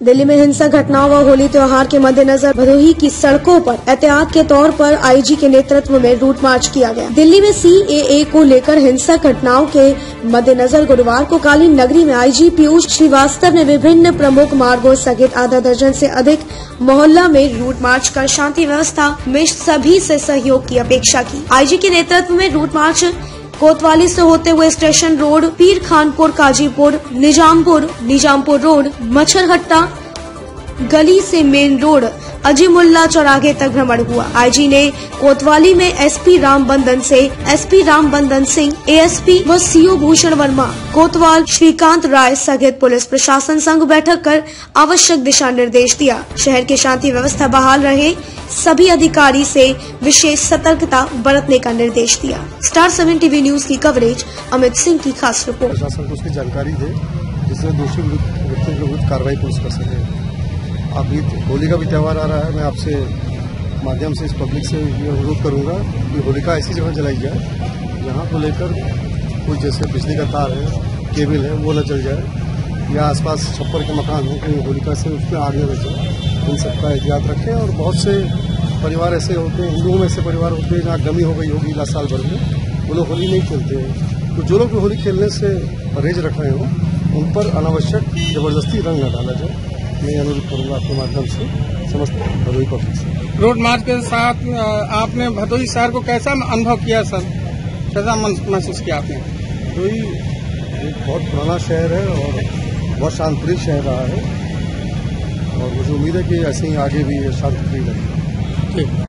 दिल्ली में हिंसक घटनाओं व होली त्योहार के मद्देनजर भदोही की सड़कों पर एहतियात के तौर पर आईजी के नेतृत्व में रूट मार्च किया गया। दिल्ली में सीएए को लेकर हिंसक घटनाओं के मद्देनजर गुरुवार को कालीन नगरी में आईजी पीयूष श्रीवास्तव ने विभिन्न प्रमुख मार्गों सहित आधा दर्जन से अधिक मोहल्ला में रूट मार्च कर शांति व्यवस्था में सभी से सहयोग की अपेक्षा की। आईजी के नेतृत्व में रूट मार्च कोतवाली से होते हुए station road, Peer Khanpur, Kazipur, Nizampur road, Machharhatta गली से मेन रोड, अजीमुल्ला चौराहे तक भ्रमण हुआ। आईजी ने कोतवाली में एसपी राम बंदन सिंह, एएसपी व सीओ भूषण वर्मा, कोतवाल श्रीकांत राय सहित पुलिस प्रशासन संग बैठक कर आवश्यक दिशा निर्देश दिया। शहर की शांति व्यवस्था बहाल रहे सभी अधिकारी से विशेष सतर्कता बरतने का निर्देश दिया। स्टार 7 टीवी न्यूज की कवरेज, अमित सिंह की खास रिपोर्ट। प्रशासन को उसकी जानकारी दे जिससे दोषी व्यक्तियों के विरुद्ध कार्रवाई पुलिस कर सके। अभी होली का भी त्यौहार आ रहा है। मैं आपसे माध्यम से इस पब्लिक से ये अनुरोध करूंगा कि होलिका ऐसी जगह जलाई जाए जहां को लेकर कोई जैसे बिजली का तार है, केबल है, वो न जल जाए या आसपास छप्पर के मकान हो कहीं होलिका से उसमें आग न लग जाए। इन सबका एहतियात रखें। और बहुत से परिवार ऐसे होते हैं, हिंदुओं में ऐसे परिवार होते हैं जहाँ गमी हो गई होगी लास्ट साल भर में, वो लोग होली नहीं खेलते हैं। तो जो लोग होली खेलने से परहेज रख रहे हो उन पर अनावश्यक जबरदस्ती रंग न डाला जाए। मैं अनुरोध करूंगा आपके माध्यम से समस्त भदोही पब्लिक से। रोड मार्च के साथ आपने भदोही शहर को कैसा अनुभव किया सर? कैसा महसूस किया आपने? भदोही एक बहुत पुराना शहर है और बहुत शांतिप्रिय शहर रहा है और मुझे उम्मीद है कि ऐसे ही आगे भी शांतिप्रिय रहेगा। ठीक।